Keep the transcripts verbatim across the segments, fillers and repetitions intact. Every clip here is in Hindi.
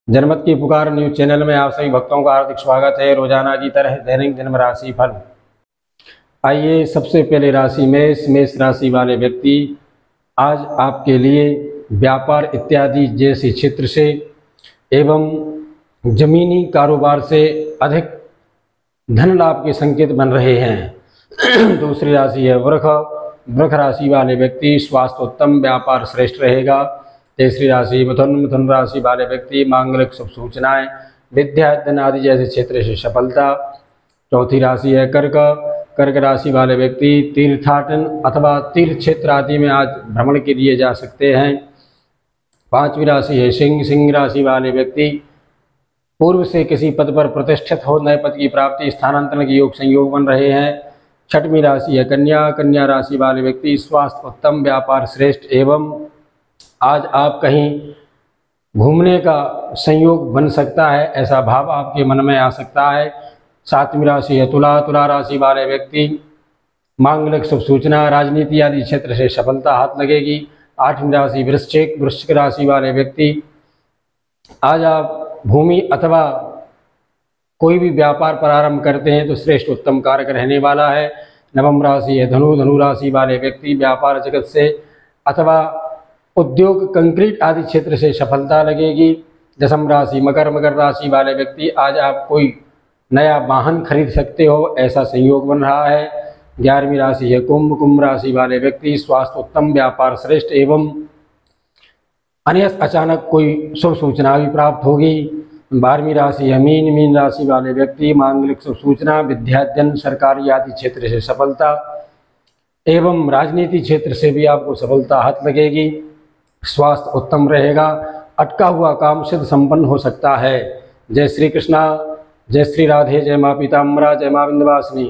जनमत की पुकार न्यूज चैनल में आप सभी भक्तों का हार्दिक स्वागत है। रोजाना की तरह दैनिक जन्म राशि फल। आइए सबसे पहले राशि मेष। मेष राशि वाले व्यक्ति आज आपके लिए व्यापार इत्यादि जैसे क्षेत्र से एवं जमीनी कारोबार से अधिक धन लाभ के संकेत बन रहे हैं। दूसरी राशि है वृष। वृष राशि वाले व्यक्ति स्वास्थ्य उत्तम, व्यापार श्रेष्ठ रहेगा। तीसरी राशि मिथुन। मिथुन राशि वाले व्यक्ति मांगलिक शुभ सूचनाएं, विद्या अध्ययन आदि जैसे क्षेत्र से सफलता। चौथी राशि है कर्क। कर्क राशि वाले व्यक्ति तीर्थाटन अथवा तीर्थ क्षेत्र आदि में आज भ्रमण के लिए जा सकते हैं। पांचवी राशि है सिंह। सिंह राशि वाले व्यक्ति पूर्व से किसी पद पर प्रतिष्ठित हो नए पद की प्राप्ति, स्थानांतरण के योग संयोग बन रहे हैं। छठवीं राशि है कन्या। कन्या राशि वाले व्यक्ति स्वास्थ्य उत्तम, व्यापार श्रेष्ठ एवं आज आप कहीं घूमने का संयोग बन सकता है, ऐसा भाव आपके मन में आ सकता है। सातवीं राशि है तुला। तुला राशि वाले व्यक्ति मांगलिक शुभ सूचना, राजनीति आदि क्षेत्र से सफलता हाथ लगेगी। आठवीं राशि वृश्चिक। वृश्चिक राशि वाले व्यक्ति आज आप भूमि अथवा कोई भी व्यापार प्रारंभ करते हैं तो श्रेष्ठ उत्तम कारक रहने वाला है। नवम राशि है धनु। धनु राशि वाले व्यक्ति व्यापार जगत से अथवा उद्योग, कंक्रीट आदि क्षेत्र से सफलता लगेगी। दसम राशि मकर। मकर राशि वाले व्यक्ति आज आप कोई नया वाहन खरीद सकते हो, ऐसा संयोग बन रहा है। ग्यारहवीं राशि है कुंभ। कुंभ राशि वाले व्यक्ति स्वास्थ्य उत्तम, व्यापार श्रेष्ठ एवं अनियत अचानक कोई शुभ सूचना भी प्राप्त होगी। बारहवीं राशि है मीन। मीन राशि वाले व्यक्ति मांगलिक शुभ सूचना, विद्याध्ययन, सरकारी आदि क्षेत्र से सफलता एवं राजनीति क्षेत्र से भी आपको सफलता हाथ लगेगी। स्वास्थ्य उत्तम रहेगा। अटका हुआ काम सिद्ध संपन्न हो सकता है। जय श्री कृष्णा, जय श्री राधे, जय माँ पीताम्बरा, जय माँ विंध्यवासिनी।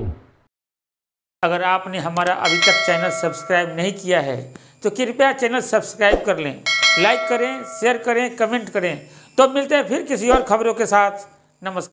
अगर आपने हमारा अभी तक चैनल सब्सक्राइब नहीं किया है तो कृपया चैनल सब्सक्राइब कर लें, लाइक करें, शेयर करें, कमेंट करें। तो मिलते हैं फिर किसी और खबरों के साथ। नमस्कार।